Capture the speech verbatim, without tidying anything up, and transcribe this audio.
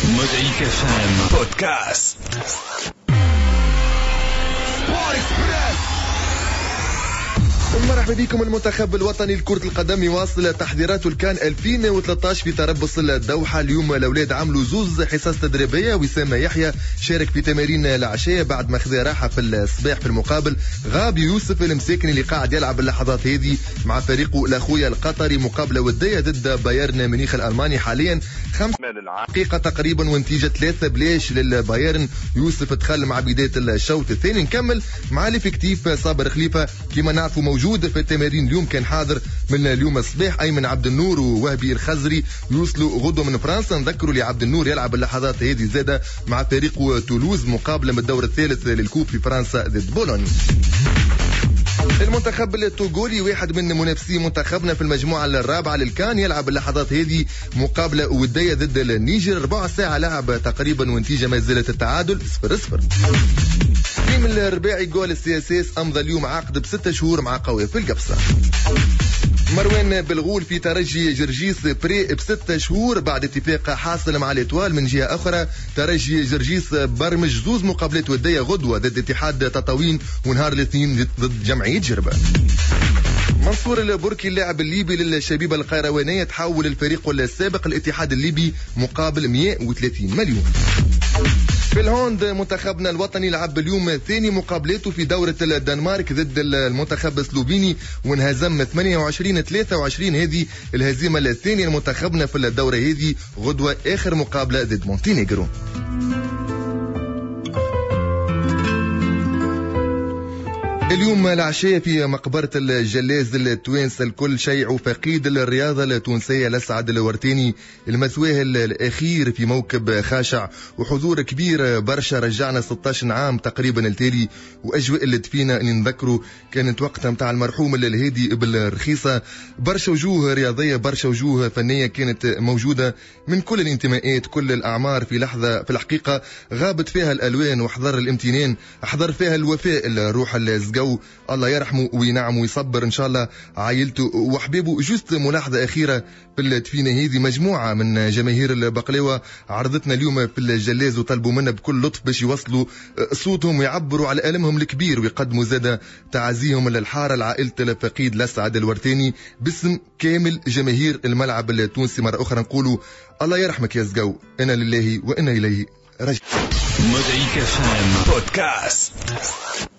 Mosaïque اف ام بودكاست. مرحبا بكم. المنتخب الوطني لكرة القدم يواصل تحضيراته الكان ألفين وثلاثة عشر في تربص الدوحة. اليوم الأولاد عملوا زوز حصص تدريبية. وسام يحيى شارك في تمارين العشية بعد ما خذا راحة في الصباح. في المقابل غاب يوسف المساكني اللي قاعد يلعب اللحظات هذه مع فريقه الأخويا القطري مقابلة ودية ضد بايرن ميونخ الألماني. حاليا خمس دقيقة تقريبا ونتيجة ثلاثة بلاش للبايرن. يوسف دخل مع بداية الشوط الثاني. نكمل مع الافكتيف. صابر خليفة كما نعرفوا موجود في التمارين اليوم، كان حاضر من اليوم الصباح. ايمن عبد النور ووهبي الخزري يوصلوا غدوه من فرنسا. نذكروا لي عبد النور يلعب اللحظات هذه زاده مع فريق تولوز مقابله من الدور الثالث للكوب في فرنسا ضد بولونيا. المنتخب التوغولي واحد من منافسي منتخبنا في المجموعة الرابعة للكان يلعب اللحظات هذه مقابلة ودية ضد النيجر. ربع ساعة لعب تقريبا ونتيجة ما زالت التعادل صفر صفر. تيم الرباعي جول السي اس اس امضى اليوم عقد بستة شهور مع قوي في القبصة. مروان بالغول في ترجي جرجيس بري بستة شهور بعد اتفاق حاصل مع الاتوال. من جهة أخرى ترجي جرجيس برمج زوز مقابلات ودية غدوة ضد اتحاد تطاوين ونهار الاثنين ضد جمعية جربة. منصور البركي اللاعب الليبي للشبيبة القيروانية تحول الفريق السابق الاتحاد الليبي مقابل مئة وثلاثين مليون. في الهوند منتخبنا الوطني لعب اليوم ثاني مقابلاته في دورة الدنمارك ضد المنتخب السلوفيني وانهزم ثمانية وعشرين ثلاثة وعشرين. هذه الهزيمة الثانية لمنتخبنا في الدورة هذه. غدوة آخر مقابلة ضد مونتينيغرو. اليوم العشية في مقبرة الجلاز التوانسة الكل شيعوا فقيد الرياضة التونسية الأسعد الورتيني المثواه الأخير في موكب خاشع وحضور كبير برشا. رجعنا ستة عشر عام تقريبا التالي وأجواء اللي تفينا اللي نذكروا كانت وقتها متاع المرحوم الهادي بالرخيصة. برشا وجوه رياضية برشا وجوه فنية كانت موجودة من كل الانتماءات كل الأعمار. في لحظة في الحقيقة غابت فيها الألوان وحضر الامتنان أحضر فيها الوفاء الروح الزقو. الله يرحمه وينعم ويصبر ان شاء الله عائلته وحبيبه. جوست ملاحظه اخيره في التفينه هذه. مجموعه من جماهير البقلاوه عرضتنا اليوم في الجلاز وطلبوا منا بكل لطف باش يوصلوا صوتهم ويعبروا على ألمهم الكبير ويقدموا زاده تعازيهم للحاره لعائله الفقيد الأسعد الورتاني باسم كامل جماهير الملعب التونسي. مره اخرى نقولوا الله يرحمك يا زقو، انا لله وانا اليه راجعون. Mosaïque اف ام بودكاست.